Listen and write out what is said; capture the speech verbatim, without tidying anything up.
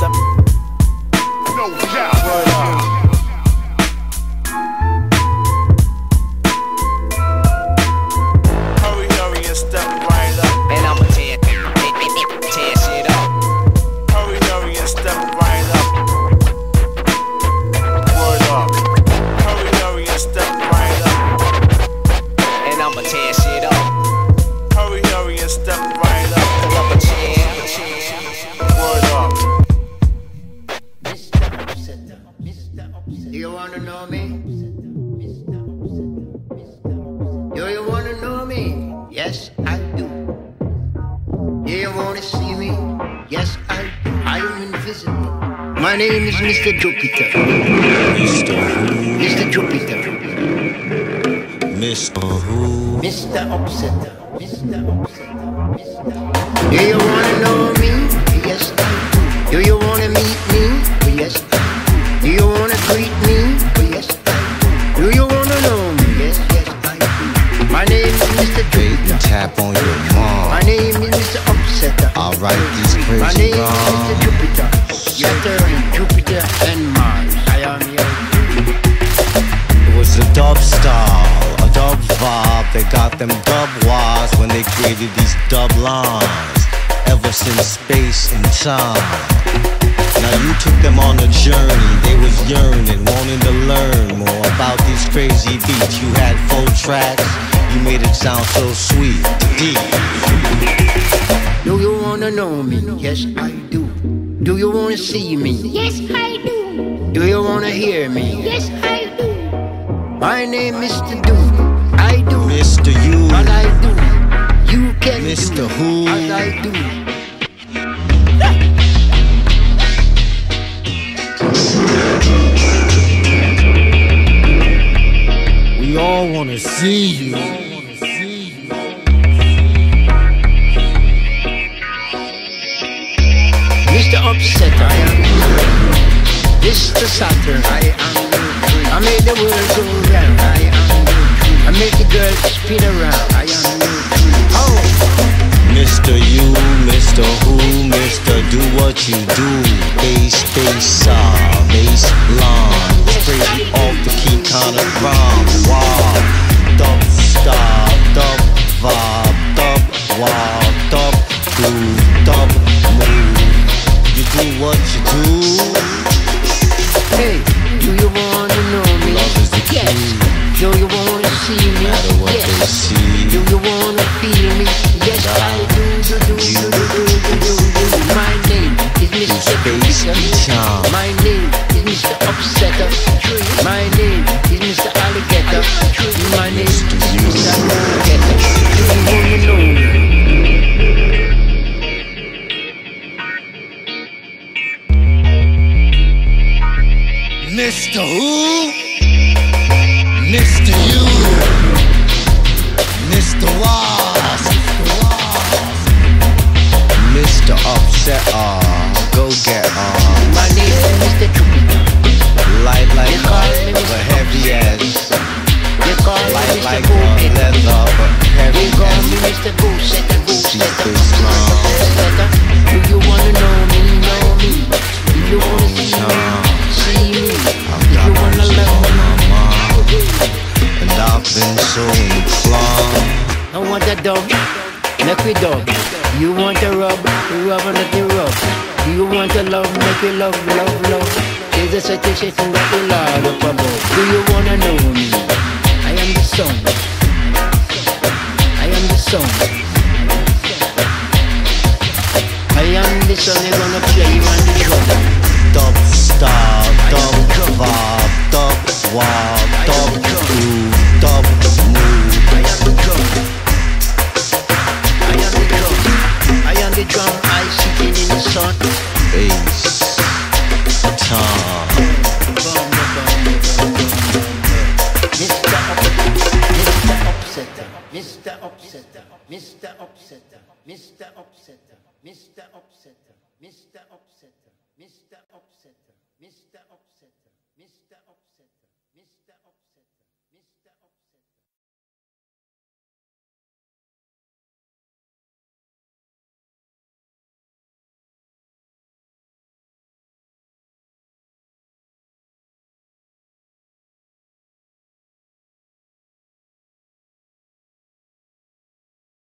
step. No doubt. Word up. Hurry, hurry and step right up. And I'ma tear, tear shit up. Hurry, hurry and step right up. Word up. Hurry, hurry and step right up. And I'ma tear shit up. Hurry, hurry and step right up. Pull up a chair. Word up. Mister Upsetter, Mister Upsetter. Do you wanna know me? Mister Upsetter, do you wanna know me? Yes, I do. Do you wanna see me? Yes, I do. I am invisible. My name is Mister Jupiter. Mister Who? Mister Jupiter. Mister Who? Mister Upsetter. Mister Upsetter. Mister Do you wanna know me? Yes, I do. Do you wanna meet me? Yes, I do. Do you wanna greet me? Yes, I do. Do you wanna know me? Yes, yes, I do. My name is Mister Bait Jupiter. and tap on your My mom. name is Mister Upsetter. I'll write these My crazy name is Mister rhymes. Jupiter. Saturn, Jupiter, and Mars. I am your It was a dub style, a dub vibe. They got them dub wise when they created these dub lines. Ever since space and time. Now you took them on a journey. They was yearning, wanting to learn more about these crazy beats. You had four tracks. You made it sound so sweet, deep. Do you wanna know me? Yes, I do. Do you wanna see me? Yes, I do. Do you wanna hear me? Yes, I do. My name is Mister Do. I do Mister You, what I do. You can Mister do Who? as I do. we all wanna see you. Mister Upsetter, I am Mister Saturn, I am I made the world go round, I am I make the girls spin around, I am Oh, Mister You, Mister Who, Mister Do what you do. Bass, bass, saw, bass, line. Crazy off the key kind of rhyme. Wow, dub style, dub vibe, dub wild, dub groove, dub move. You do what you do. hey, do you wanna know me? Love is the Yes. key. Do you wanna see me? No matter what Yes. they see. Do you wanna feel me? Yes, I do, do, do, do, do, do, do, do, do. My name is Mister Space Jupiter. time. My name is Mister Upsetter. My name is Mister Alligator. My name is Mister Alligator. Do you wanna know me? Mister Who? Mister You, Mister Wise, Mister Upsetter, go get on. My name is Mister Jupiter. Light like They call me a Mister heavy ass. They call me Light Mister like Go a Getter. leather, but They heavy call me ass. Mister Go Setter, Go Setter. Bass line. Setter. Do you wanna know me? Know me. Do you wanna see me? See me. I've Do got you wanna music love on me? my mind, and I've been so inclined. I want a dog, make me dog. You want a rub, rub and let me rub. Do you want a love, make me love, love, love. There's a certain shit that the Lord up above. Do you wanna know me? I am the sun. I am the sun. I am the sun, you're gonna play you on the drum. Dub style, dub vibe, dub wild, dub groove, dub move. I am the drum. I am the drum. I am the drum. I sitting in the sun. Bass time. Mister Upsetter, Mister Upsetter, Mister Upsetter, Mister Upsetter, Mister Upsetter, Mister Upsetter, Mister Upsetter, Mister Upsetter, Mister Upsetter, Mister Upsetter, Mister Upsetter, Mister Upsetter.